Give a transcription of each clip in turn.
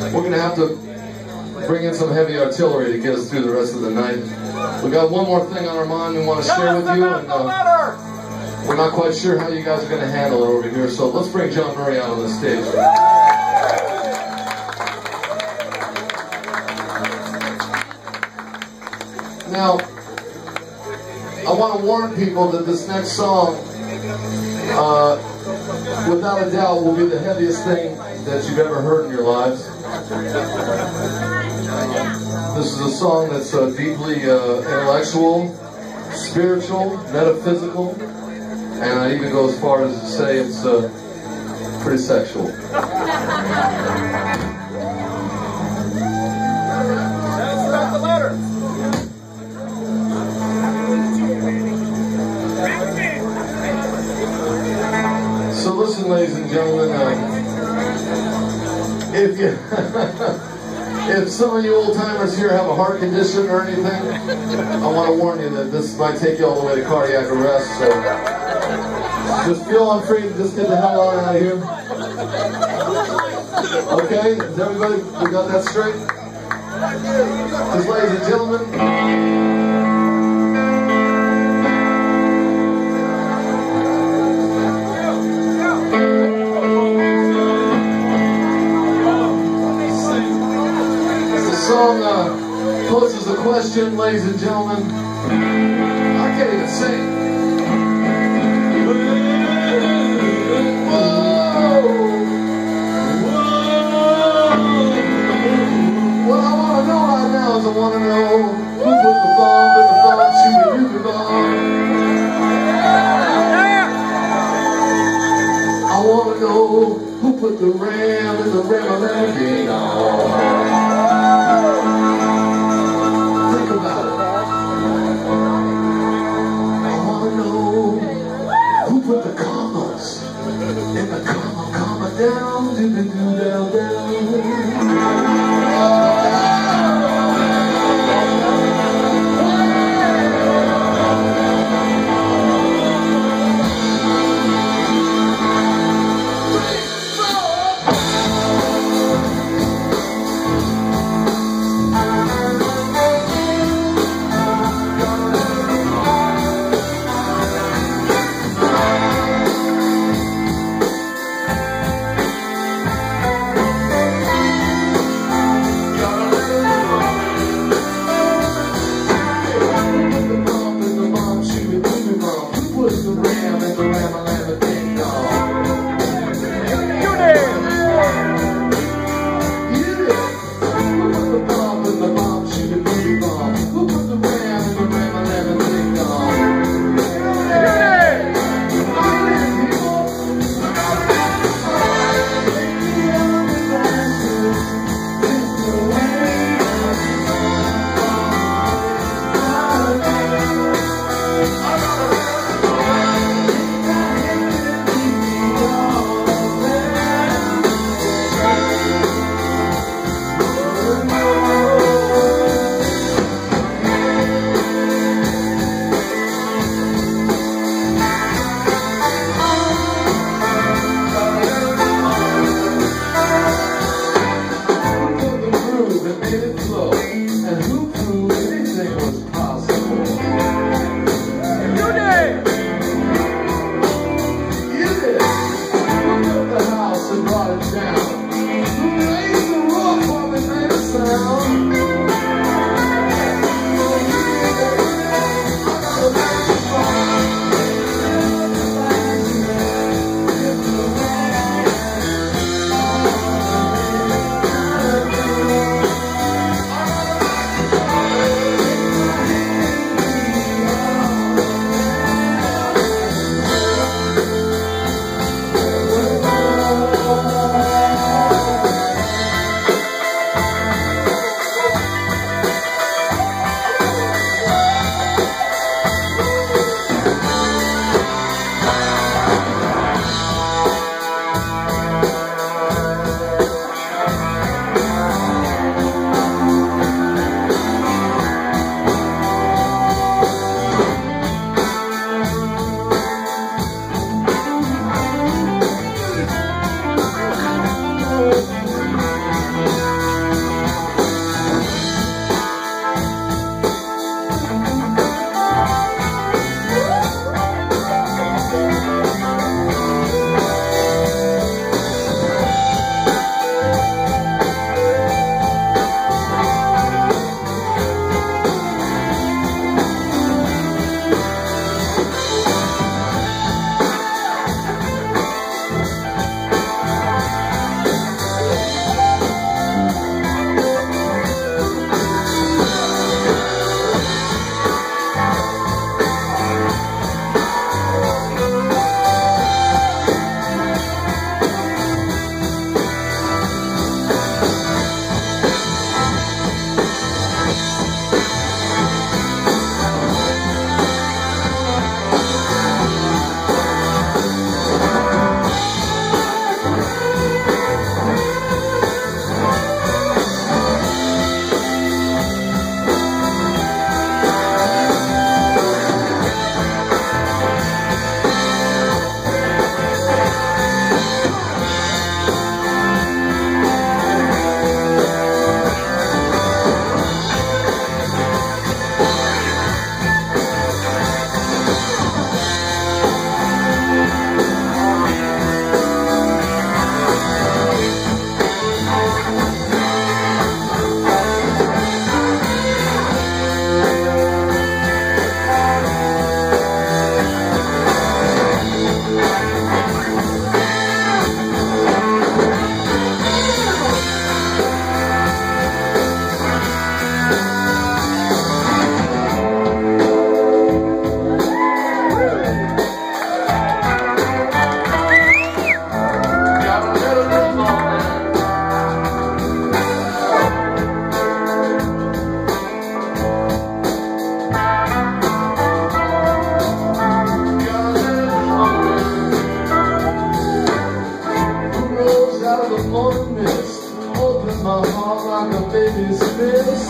We're going to have to bring in some heavy artillery to get us through the rest of the night. We got one more thing on our mind we want to share with you, and we're not quite sure how you guys are going to handle it over here, so let's bring John Murray out on the stage. Now, I want to warn people that this next song, without a doubt, will be the heaviest thing that you've ever heard in your lives. This is a song that's deeply intellectual, spiritual, metaphysical, and I even go as far as to say it's pretty sexual. That's not the letter. So listen, ladies and gentlemen, if some of you old-timers here have a heart condition or anything, I want to warn you that this might take you all the way to cardiac arrest, so just feel unfree to just get the hell out of here. Okay? Is everybody, we got that straight? Because, ladies and gentlemen, poses a question, ladies and gentlemen. I can't even sing. Whoa! What I want to know right now is I want to know who put the bomb in the bomb shooting the bomb. I want to know who put the ram in the ram-a-lam-ding on. Put the commas in the comma down, down, down. like a baby's fist.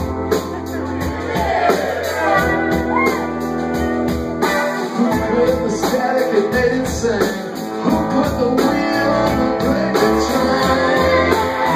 Who created the static and made it sing? Who put the wheel on the breaking train?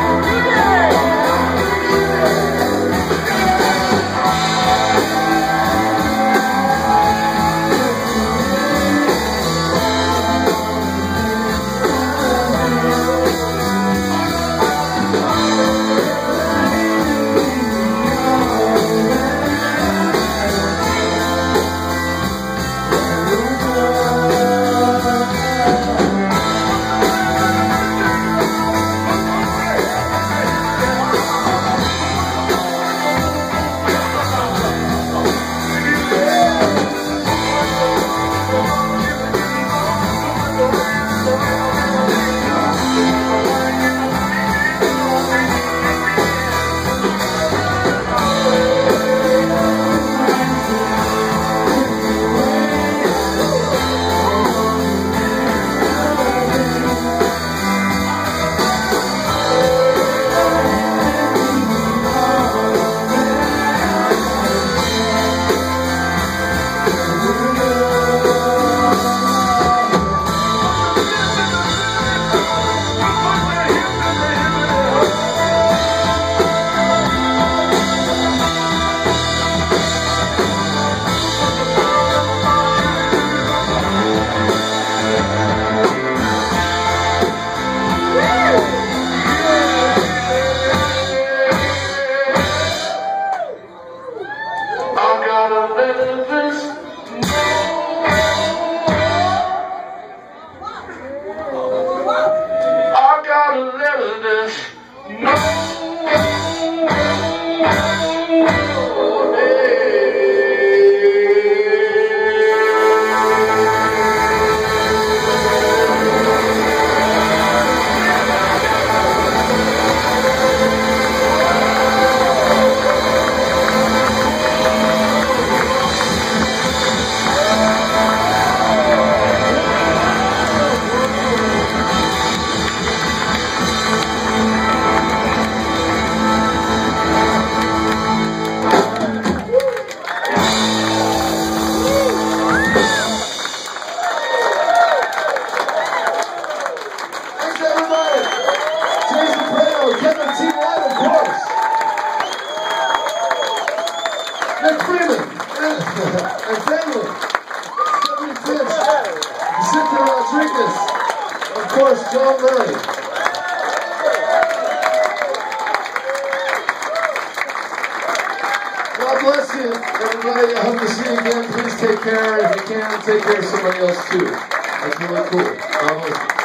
Nick Freeman, and Daniel, Stephanie Finch, Cynthia Rodriguez, of course, John Murray. God bless you, everybody. I hope to see you again. Please take care. If you can, take care of somebody else too. That's really cool. God bless you.